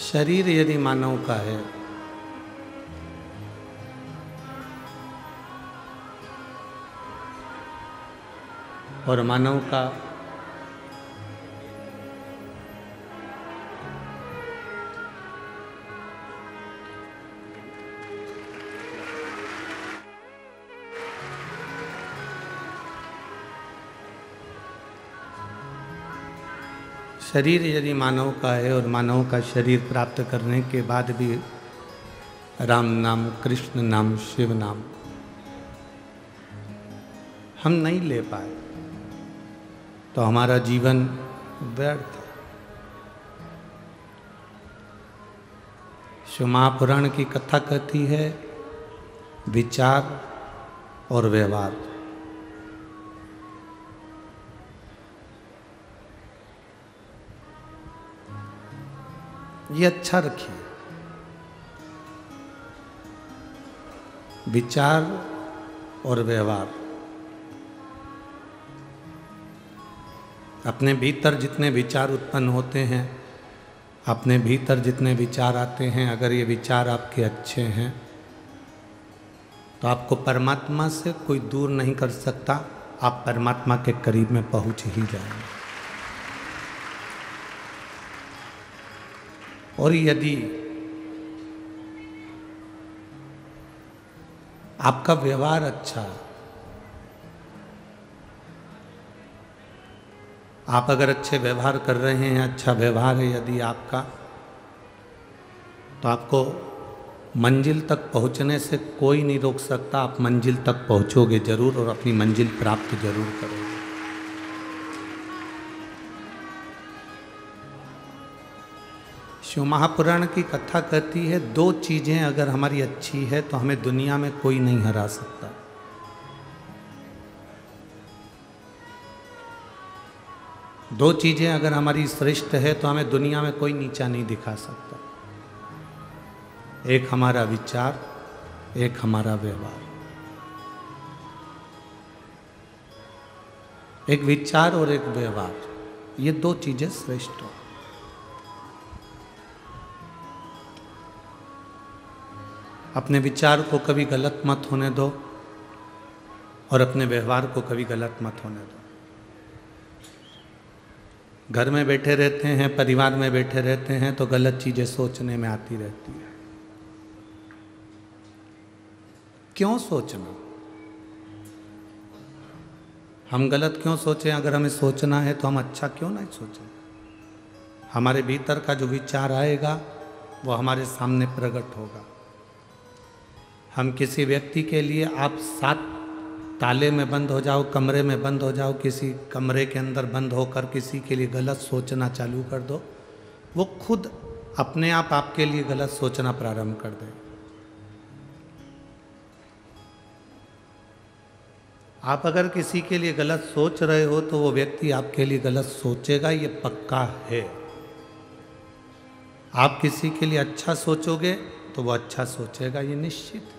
शरीर यदि मानव का है और मानव का शरीर यदि मानव का है और मानव का शरीर प्राप्त करने के बाद भी राम नाम, कृष्ण नाम, शिव नाम हम नहीं ले पाए तो हमारा जीवन व्यर्थ है। शिव महापुराण की कथा कहती है विचार और व्यवहार। ये अच्छा रखिए, विचार और व्यवहार। अपने भीतर जितने विचार उत्पन्न होते हैं, अपने भीतर जितने विचार आते हैं, अगर ये विचार आपके अच्छे हैं तो आपको परमात्मा से कोई दूर नहीं कर सकता, आप परमात्मा के करीब में पहुंच ही जाएंगे। और यदि आपका व्यवहार अच्छा है, आप अगर अच्छे व्यवहार कर रहे हैं, अच्छा व्यवहार है यदि आपका, तो आपको मंजिल तक पहुंचने से कोई नहीं रोक सकता। आप मंजिल तक पहुंचोगे जरूर और अपनी मंजिल प्राप्त जरूर करोगे। शिव महापुराण की कथा कहती है दो चीजें अगर हमारी अच्छी है तो हमें दुनिया में कोई नहीं हरा सकता। दो चीजें अगर हमारी श्रेष्ठ है तो हमें दुनिया में कोई नीचा नहीं दिखा सकता। एक हमारा विचार, एक हमारा व्यवहार। एक विचार और एक व्यवहार, ये दो चीजें श्रेष्ठ हो। अपने विचार को कभी गलत मत होने दो और अपने व्यवहार को कभी गलत मत होने दो। घर में बैठे रहते हैं, परिवार में बैठे रहते हैं तो गलत चीजें सोचने में आती रहती है। क्यों सोचना? हम गलत क्यों सोचें? अगर हमें सोचना है तो हम अच्छा क्यों नहीं सोचें? हमारे भीतर का जो विचार आएगा वो हमारे सामने प्रकट होगा। हम किसी व्यक्ति के लिए, आप 7 ताले में बंद हो जाओ, कमरे में बंद हो जाओ, किसी कमरे के अंदर बंद होकर किसी के लिए गलत सोचना चालू कर दो, वो खुद अपने आप आपके लिए गलत सोचना प्रारंभ कर दे। आप अगर किसी के लिए गलत सोच रहे हो तो वो व्यक्ति आपके लिए गलत सोचेगा, ये पक्का है। आप किसी के लिए अच्छा सोचोगे तो वो अच्छा सोचेगा, ये निश्चित है।